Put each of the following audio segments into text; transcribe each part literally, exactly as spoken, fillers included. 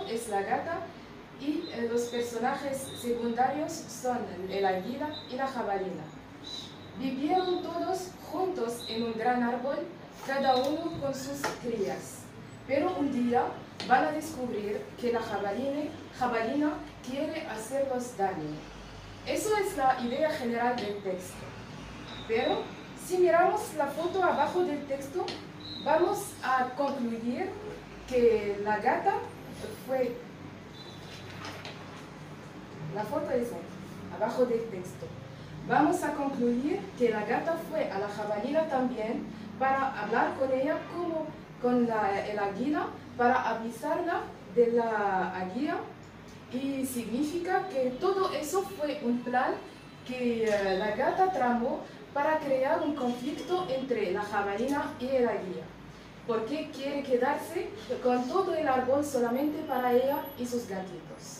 es la gata y eh, los personajes secundarios son el águila y la jabalina. Vivieron todos juntos en un gran árbol, cada uno con sus crías. Pero un día van a descubrir que la jabalina, jabalina quiere hacerlos daño. Eso es la idea general del texto. Pero si miramos la foto abajo del texto, vamos a concluir que la gata fue... La foto es ahí, abajo del texto. Vamos a concluir que la gata fue a la jabalina también para hablar con ella como con la, el águila, para avisarla de la águila, y significa que todo eso fue un plan que uh, la gata tramó para crear un conflicto entre la jabalina y el águila, porque quiere quedarse con todo el árbol solamente para ella y sus gatitos.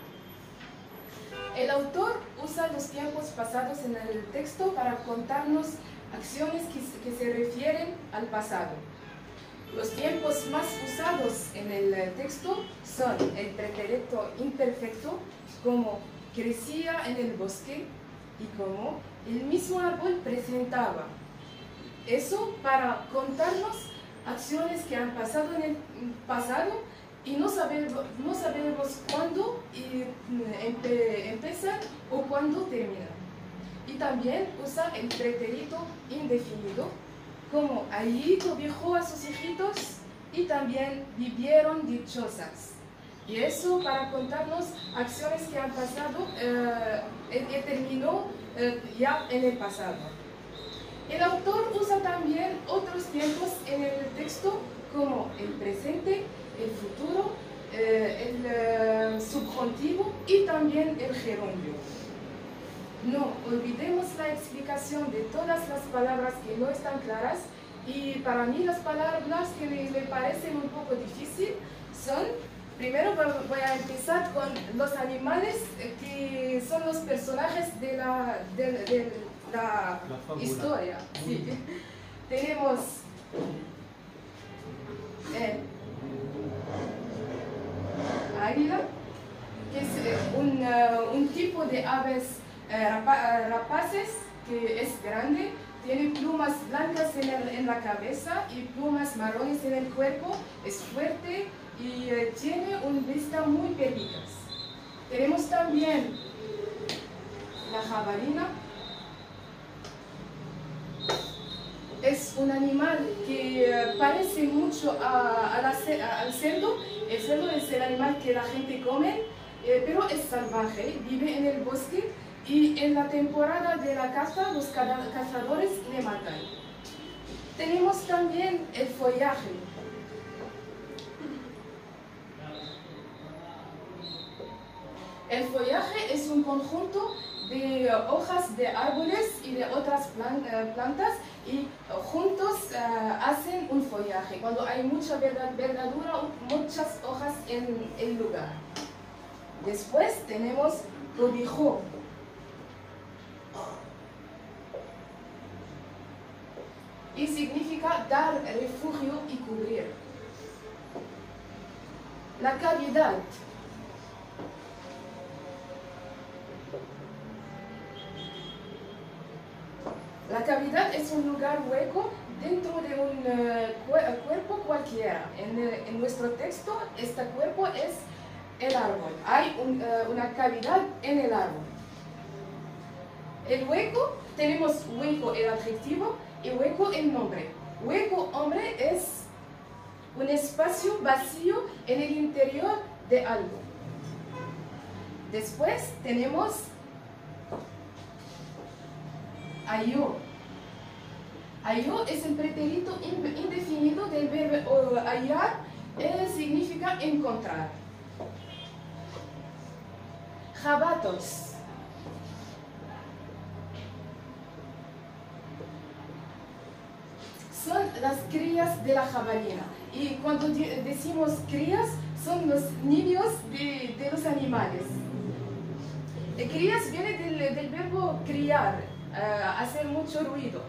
El autor usa los tiempos pasados en el texto para contarnos acciones que, que se refieren al pasado. Los tiempos más usados en el texto son el pretérito imperfecto, como crecía en el bosque y como el mismo árbol presentaba. Eso para contarnos acciones que han pasado en el pasado y no sabemos, no sabemos cuándo empe, empezar o cuándo terminar. Y también usa el pretérito indefinido, como allí cobijó a sus hijitos y también vivieron dichosas. Y eso para contarnos acciones que han pasado eh, y terminó eh, ya en el pasado. El autor usa también otros tiempos en el texto, como el presente, el futuro, eh, el eh, subjuntivo y también el gerundio. No olvidemos la explicación de todas las palabras que no están claras, y para mí las palabras que me, me parecen un poco difíciles son, primero voy a empezar con los animales que son los personajes de la, de, de la, la historia. Sí. Tenemos el águila, que es un, uh, un tipo de aves rapaces que es grande, tiene plumas blancas en, el, en la cabeza y plumas marrones en el cuerpo, es fuerte y eh, tiene una vista muy perspicaz. Tenemos también la jabalina. Es un animal que eh, parece mucho a, a la, a, al cerdo. El cerdo es el animal que la gente come, eh, pero es salvaje, vive en el bosque. Y en la temporada de la caza, los cazadores le matan. Tenemos también el follaje. El follaje es un conjunto de hojas de árboles y de otras plantas y juntos uh, hacen un follaje. Cuando hay mucha verdadura, muchas hojas en el lugar. Después tenemos cobijó. Y significa dar refugio y cubrir. La cavidad. La cavidad es un lugar hueco dentro de un uh, cuerpo cualquiera. En, uh, en nuestro texto, este cuerpo es el árbol. Hay un, uh, una cavidad en el árbol. El hueco, tenemos hueco el adjetivo y hueco el nombre. Hueco, hombre, es un espacio vacío en el interior de algo. Después tenemos ayó. Ayó es el pretérito indefinido del verbo hallar, eh, significa encontrar. Jabatos. Son las crías de la jabalina. Y cuando decimos crías, son los niños de, de los animales. De crías viene del, del verbo criar, uh, hacer mucho ruido.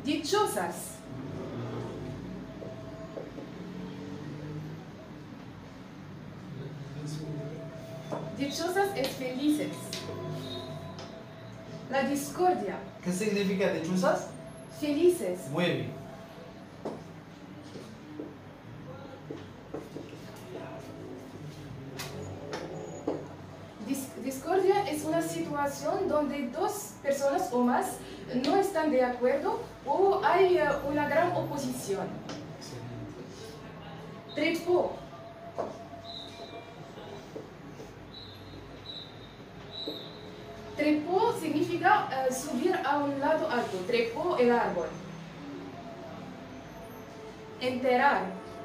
Dichosas. dichosas es felices. La discordia, ¿Qué significa dichosas? felices. Muy bien. Dis- discordia es una situación donde dos personas o más no están de acuerdo o hay eh, una gran oposición. Trepó. Trepó significa eh, subir a un lado alto. Trepó el árbol. Enterar.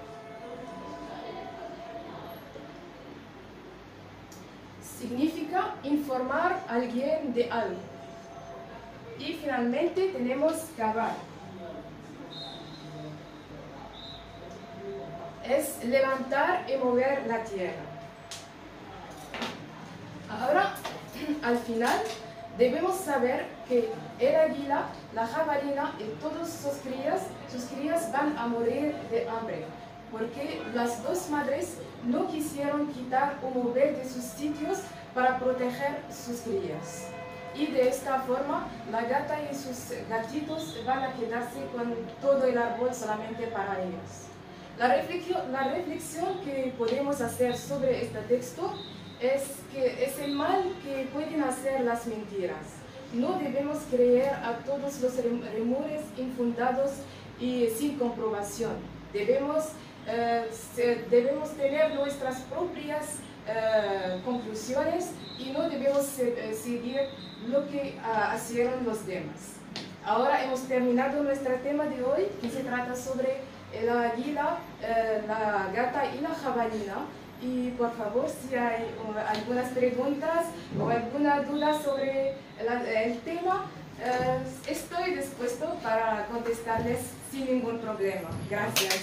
Significa informar a alguien de algo. Y finalmente tenemos cavar. Es levantar y mover la tierra. Ahora, al final, debemos saber que el águila, la jabalina y todas sus crías, sus crías van a morir de hambre, porque las dos madres no quisieron quitar o mover de sus sitios para proteger sus crías. Y de esta forma, la gata y sus gatitos van a quedarse con todo el árbol solamente para ellos. La reflexión, la reflexión que podemos hacer sobre este texto es que es el mal que pueden hacer las mentiras. No debemos creer a todos los rumores infundados y sin comprobación. Debemos, eh, se, debemos tener nuestras propias eh, conclusiones y no debemos eh, seguir lo que uh, hicieron los demás. Ahora hemos terminado nuestro tema de hoy, que se trata sobre la águila, eh, la gata y la jabalina. Y por favor, si hay uh, algunas preguntas o alguna duda sobre la, el tema, eh, estoy dispuesto para contestarles sin ningún problema. Gracias.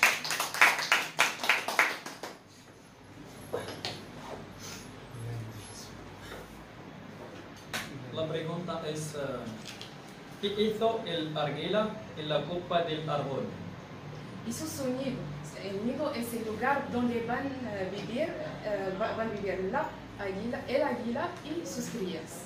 La pregunta es, uh, ¿qué hizo el águila en la copa del árbol? Hizo su nido. El nido es el lugar donde van a vivir, uh, van a vivir la águila, el águila y sus crías.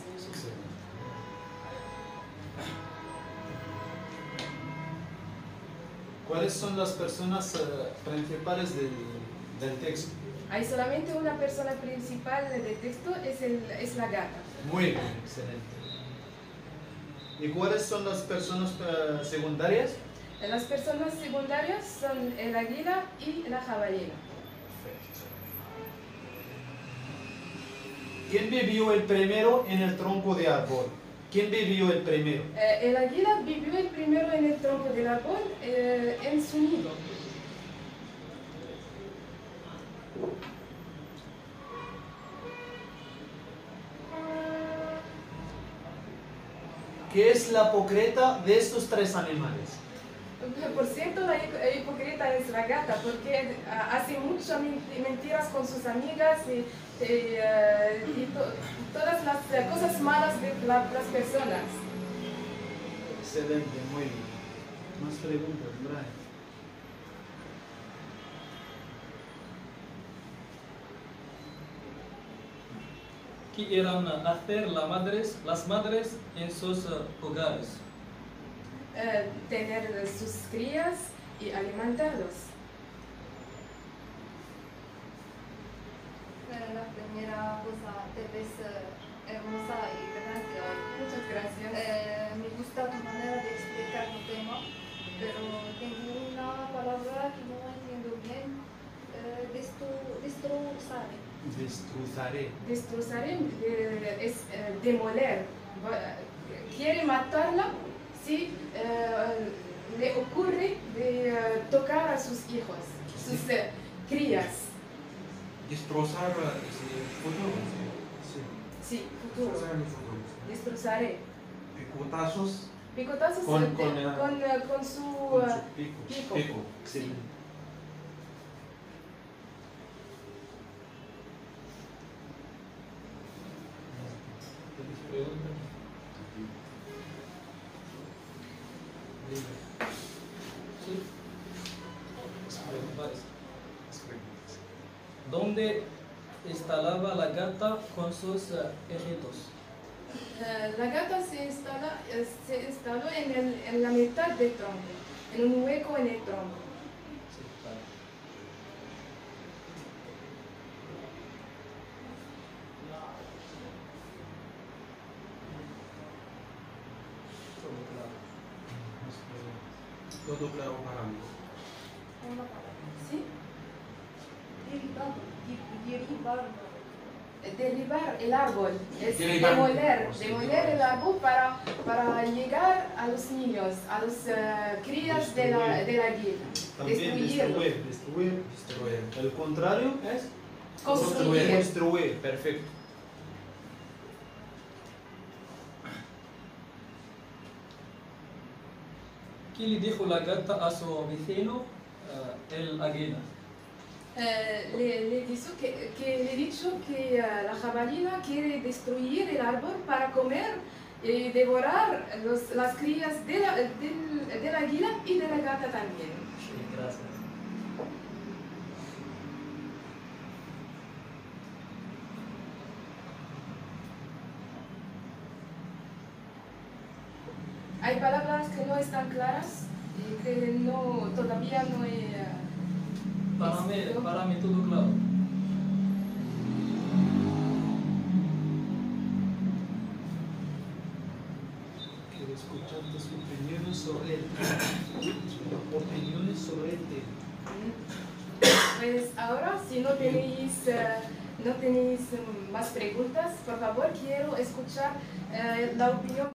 ¿Cuáles son las personas uh, principales del, del texto? Hay solamente una persona principal del texto, es, el, es la gata. Muy bien, excelente. ¿Y cuáles son las personas uh, secundarias? Las personas secundarias son el águila y la jabalina. ¿Quién vivió el primero en el tronco de árbol? ¿Quién vivió el primero? Eh, el águila vivió el primero en el tronco del árbol, eh, en su nido. ¿Qué es la hipócrita de estos tres animales? Por cierto, la hipócrita es la gata, porque hace muchas mentiras con sus amigas y, y, y to, todas las cosas malas de la, las personas. Excelente, muy bien. Más preguntas, Brian. ¿Qué eran hacer las madres, las madres en sus uh, hogares? Eh, tener sus crías y alimentarlos. La primera cosa te ves eh, hermosa y gracias. Muchas gracias. Eh, me gusta tu manera de explicar tu tema, pero tengo una palabra que no entiendo bien. Eh, destru, destrozar. Destrozaré. Destrozaré eh, es eh, demoler. Quiere matarla si eh, le ocurre de eh, tocar a sus hijos, sus eh, crías. Destrozar ese futuro. Sí. Sí, futuro. Destrozar el futuro. Destrozaré. Picotazos. Picotazos Con- eh, con, eh, con, eh, con su, Con eh, su pico. pico. Pico. Sí. Sí. Preguntas. ¿Dónde instalaba la gata con sus eh, hijitos. Eh, la gata se instala, eh, se instaló en, el, en la mitad del tronco, en un hueco en el tronco. Sí, vale. Todo claro. Todo claro para mí. Una palabra. ¿Sí? Derribar, di- derribar. Eh, Derribar el árbol, es Derribar. demoler, Oh, sí, demoler el demoler. árbol para, para llegar a los niños, a los eh, crías de la, de la guía. También Destruirlo. destruir, destruir. Destruir. El contrario es Construir. construir, perfecto. ¿Qué le dijo la gata a su vecino, eh, el águila? Eh, le, le, dijo que, que le he dicho que eh, la jabalina quiere destruir el árbol para comer y devorar los, las crías de la, del, del águila y de la gata también. Sí, gracias. Hay palabras que no están claras y que no, todavía no he... eh, Para mí, escrito. para mí todo claro. Quiero escuchar tus opiniones sobre el opiniones sobre el tema. Pues ahora, si no tenéis, eh, no tenéis mm, más preguntas, por favor, quiero escuchar eh, la opinión.